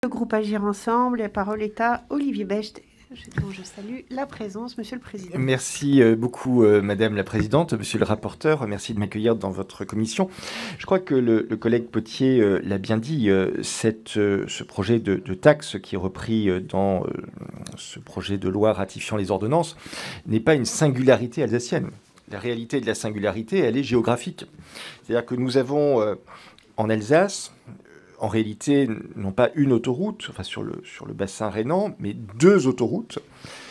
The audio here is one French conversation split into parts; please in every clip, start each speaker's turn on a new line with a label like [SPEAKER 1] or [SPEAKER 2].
[SPEAKER 1] Le groupe Agir Ensemble, la parole est à Olivier Becht, dont je salue la présence, Monsieur le Président.
[SPEAKER 2] Merci beaucoup, Madame la Présidente, Monsieur le rapporteur, merci de m'accueillir dans votre commission. Je crois que le collègue Potier l'a bien dit, ce projet de taxe qui est repris dans ce projet de loi ratifiant les ordonnances n'est pas une singularité alsacienne. La réalité de la singularité, elle est géographique. C'est-à-dire que nous avons en Alsace, en réalité, non pas une autoroute, enfin sur le bassin rhénan, mais deux autoroutes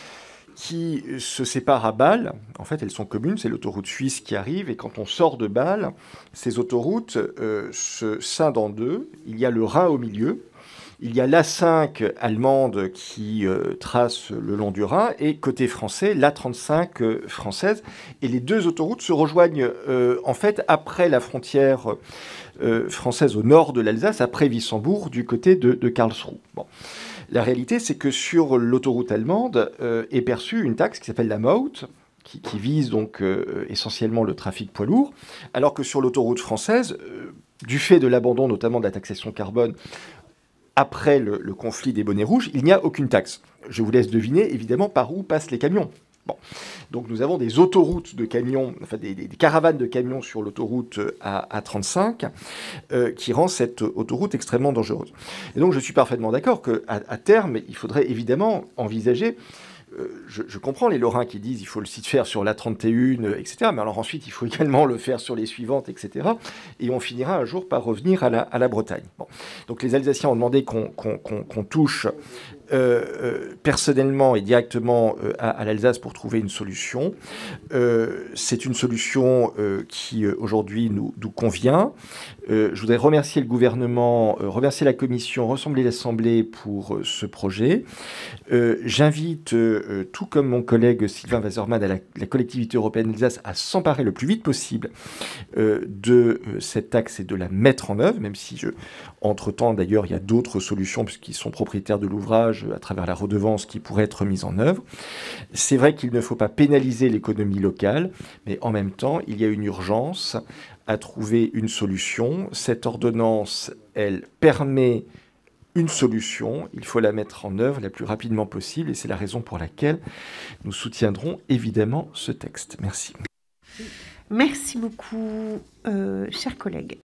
[SPEAKER 2] qui se séparent à Bâle. En fait, elles sont communes, c'est l'autoroute suisse qui arrive, et quand on sort de Bâle, ces autoroutes se scindent en deux. Il y a le Rhin au milieu, il y a l'A5 allemande qui trace le long du Rhin, et côté français, l'A35 française. Et les deux autoroutes se rejoignent en fait après la frontière française au nord de l'Alsace, après Wissembourg, du côté de Karlsruhe. Bon. La réalité, c'est que sur l'autoroute allemande est perçue une taxe qui s'appelle la Maut, qui vise donc essentiellement le trafic poids lourd, alors que sur l'autoroute française, du fait de l'abandon notamment de la taxation carbone, après le conflit des bonnets rouges, il n'y a aucune taxe. Je vous laisse deviner, évidemment, par où passent les camions. Bon. Donc nous avons des autoroutes de camions, enfin des caravanes de camions sur l'autoroute A35 qui rend cette autoroute extrêmement dangereuse. Et donc je suis parfaitement d'accord qu'à terme, il faudrait évidemment envisager... Je comprends les Lorrains qui disent qu'il faut le faire sur l'A31, etc. Mais alors ensuite, il faut également le faire sur les suivantes, etc. Et on finira un jour par revenir à la Bretagne. Bon. Donc les Alsaciens ont demandé qu'on touche personnellement et directement à l'Alsace pour trouver une solution. C'est une solution qui aujourd'hui nous convient. Je voudrais remercier le gouvernement, remercier la Commission, rassembler l'Assemblée pour ce projet. J'invite, tout comme mon collègue Sylvain Waserman, à la collectivité européenne d'Alsace à s'emparer le plus vite possible de cette taxe et de la mettre en œuvre, même si entre-temps, d'ailleurs, il y a d'autres solutions puisqu'ils sont propriétaires de l'ouvrage à travers la redevance qui pourrait être mise en œuvre. C'est vrai qu'il ne faut pas pénaliser l'économie locale, mais en même temps, il y a une urgence à trouver une solution. Cette ordonnance, elle permet une solution, il faut la mettre en œuvre la plus rapidement possible et c'est la raison pour laquelle nous soutiendrons évidemment ce texte. Merci.
[SPEAKER 1] Merci beaucoup, chers collègues.